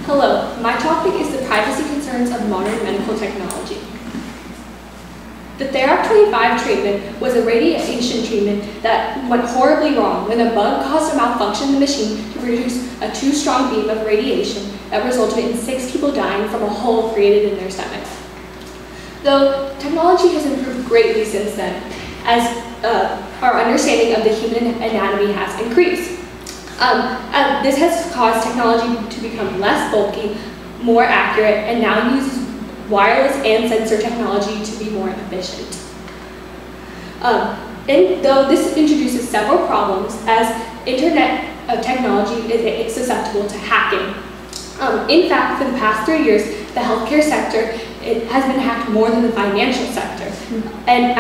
Hello, my topic is the privacy concerns of modern medical technology. The Therac-25 treatment was a radiation treatment that went horribly wrong when a bug caused a malfunction in the machine to produce a too strong beam of radiation that resulted in 6 people dying from a hole created in their stomach. Though technology has improved greatly since then, as our understanding of the human anatomy has increased. This has caused technology to become less bulky, more accurate, and now uses wireless and sensor technology to be more efficient. And though this introduces several problems, as internet technology is susceptible to hacking. In fact, for the past 3 years, the healthcare sector has been hacked more than the financial sector, and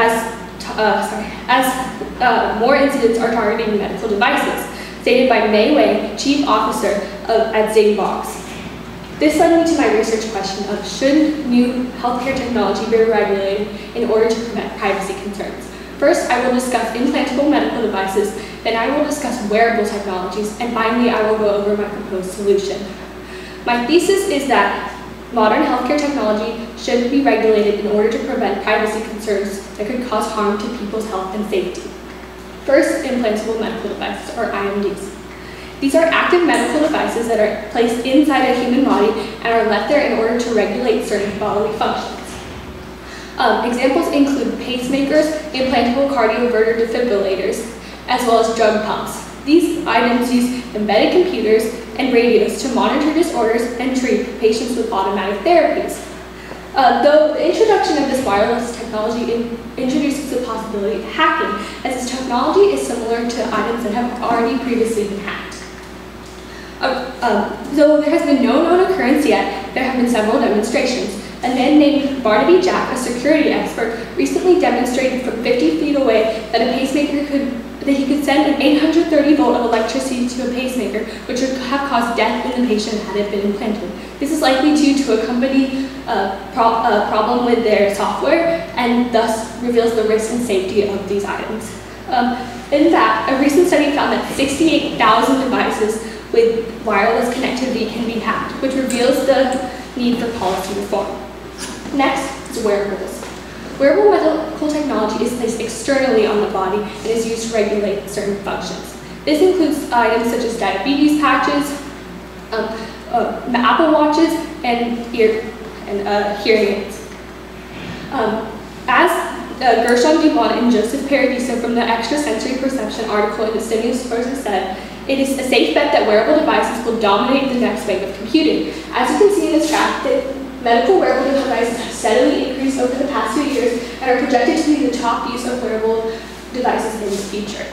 as more incidents are targeting medical devices, stated by Mei Wei, Chief Officer at Zingbox. This led me to my research question of should new healthcare technology be regulated in order to prevent privacy concerns. First, I will discuss implantable medical devices, then I will discuss wearable technologies, and finally I will go over my proposed solution. My thesis is that modern healthcare technology should be regulated in order to prevent privacy concerns that could cause harm to people's health and safety. First, implantable medical devices, or IMDs. These are active medical devices that are placed inside a human body and are left there in order to regulate certain bodily functions. Examples include pacemakers, implantable cardioverter defibrillators, as well as drug pumps. These items use embedded computers and radios to monitor disorders and treat patients with automatic therapies. Though the introduction of this wireless technology introduces the possibility of hacking, as this technology is similar to items that have already previously been hacked. Though there has been no known occurrence yet, there have been several demonstrations. A man named Barnaby Jack, a security expert, recently demonstrated from 50 feet away that a pacemaker he could send an 830 volt of electricity to a pacemaker, which would have caused death in the patient had it been implanted. This is likely due to a company problem with their software, and thus reveals the risk and safety of these items. In fact, a recent study found that 68,000 devices with wireless connectivity can be hacked, which reveals the need for policy reform. Next is wearables. Wearable medical technology is placed externally on the body and is used to regulate certain functions. This includes items such as diabetes patches, Apple Watches, and hearing aids. As Gershon Dubon and Joseph Paradiso from the Extrasensory Perception article in the Stimulus Sources said, it is a safe bet that wearable devices will dominate the next wave of computing. As you can see in this graph, medical wearable devices have steadily increased over the past few years and are projected to be the top use of wearable devices in the future.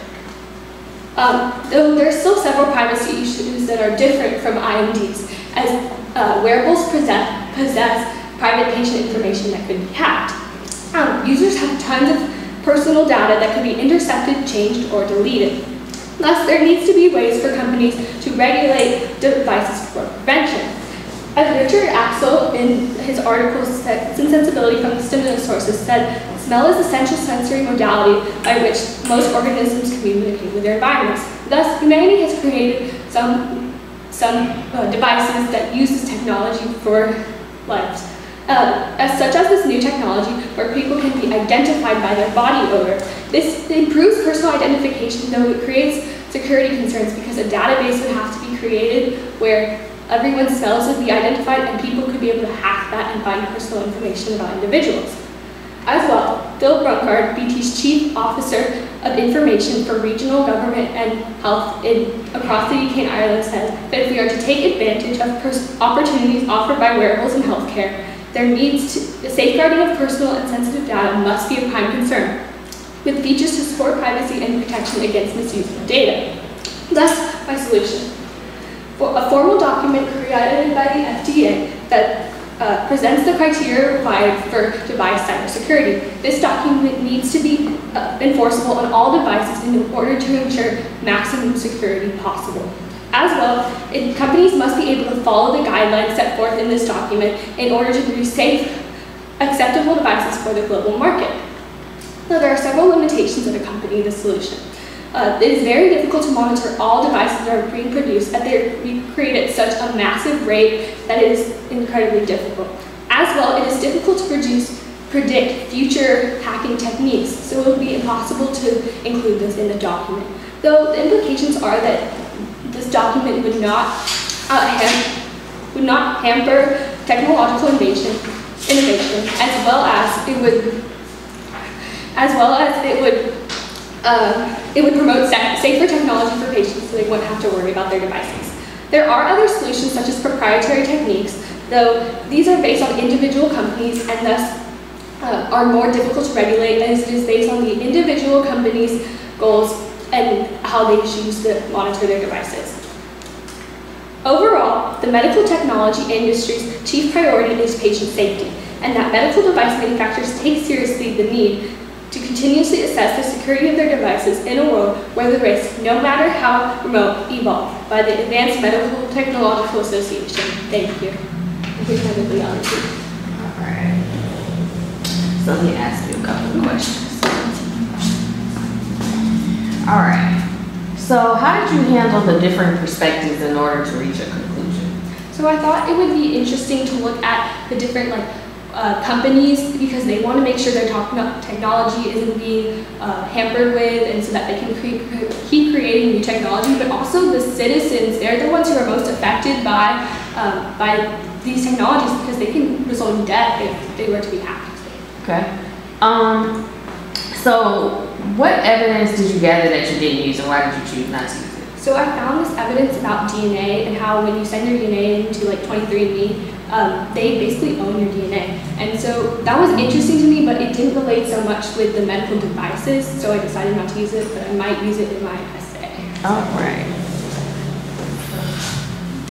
Though there are still several privacy issues that are different from IMDs, as wearables possess private patient information that could be hacked. Users have tons of personal data that could be intercepted, changed, or deleted. Thus, there needs to be ways for companies to regulate devices for prevention. As Richard Axel, in his article Sense and Sensibility from the Stimulus Sources, said, smell is the essential sensory modality by which most organisms communicate with their environments. Thus, humanity has created some devices that use this technology for life. Such as this new technology where people can be identified by their body odor. This improves personal identification, though it creates security concerns because a database would have to be created where everyone's smells would be identified and people could be able to hack that and find personal information about individuals. As well, Phil Brunkard, BT's Chief Officer of Information for Regional Government and Health across the UK and Ireland, said that if we are to take advantage of opportunities offered by wearables in healthcare, the safeguarding of personal and sensitive data must be a prime concern, with features to support privacy and protection against misuse of data. Thus, my solution. A formal document created by the FDA that presents the criteria required for device cybersecurity. This document needs to be enforceable on all devices in order to ensure maximum security possible. As well, companies must be able to follow the guidelines set forth in this document in order to produce safe, acceptable devices for the global market. Now, there are several limitations that accompany this solution. It is very difficult to monitor all devices that are being produced, and they're being created at such a massive rate that it is incredibly difficult. As well, it is difficult to predict future hacking techniques, so it would be impossible to include this in the document. Though the implications are that this document would not hamper technological innovation, as well as it would promote safer technology for patients, so they wouldn't have to worry about their devices. There are other solutions such as proprietary techniques, though these are based on individual companies and thus are more difficult to regulate, as it is based on the individual companies' goals and how they choose to monitor their devices. Overall, the medical technology industry's chief priority is patient safety, and that medical device manufacturers take seriously the need to continuously assess the security of their devices in a world where the risks, no matter how remote, evolve by the Advanced Medical Technological Association. Thank you. Alright. So let me ask you a couple of questions. Alright. So how did you handle the different perspectives in order to reach a conclusion? So I thought it would be interesting to look at the different companies, because they want to make sure their technology isn't being hampered with, and so that they can keep creating new technology, but also the citizens. They're the ones who are most affected by these technologies, because they can result in death if they were to be hacked. Okay. So what evidence did you gather that you didn't use, and why did you choose not to use it? So I found this evidence about DNA and how when you send your DNA into 23andMe, they basically own your DNA. And so that was interesting to me, but it didn't relate so much with the medical devices, so I decided not to use it, but I might use it in my essay. All right.